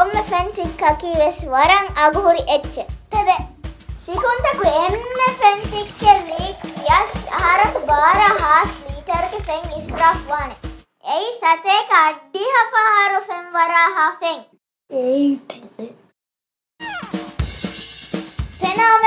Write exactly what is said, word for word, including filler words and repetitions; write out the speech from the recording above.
කොම්ම ෆෙන්ටික් කකීවෙස් වරන් අගුහුරි එච්ච තද සිකුන්තකු එම්ම ෆෙන්ටික් කෙල්ලීක් යස් ආරක බාර හාස් ලීටර්ක ෆෙන් ඉස්රාෆ් වානේ එයි සතේක අඩ්ඩි හෆාරු ෆෙන් වරා හා ෆෙන් එයි තද ෆෙනාම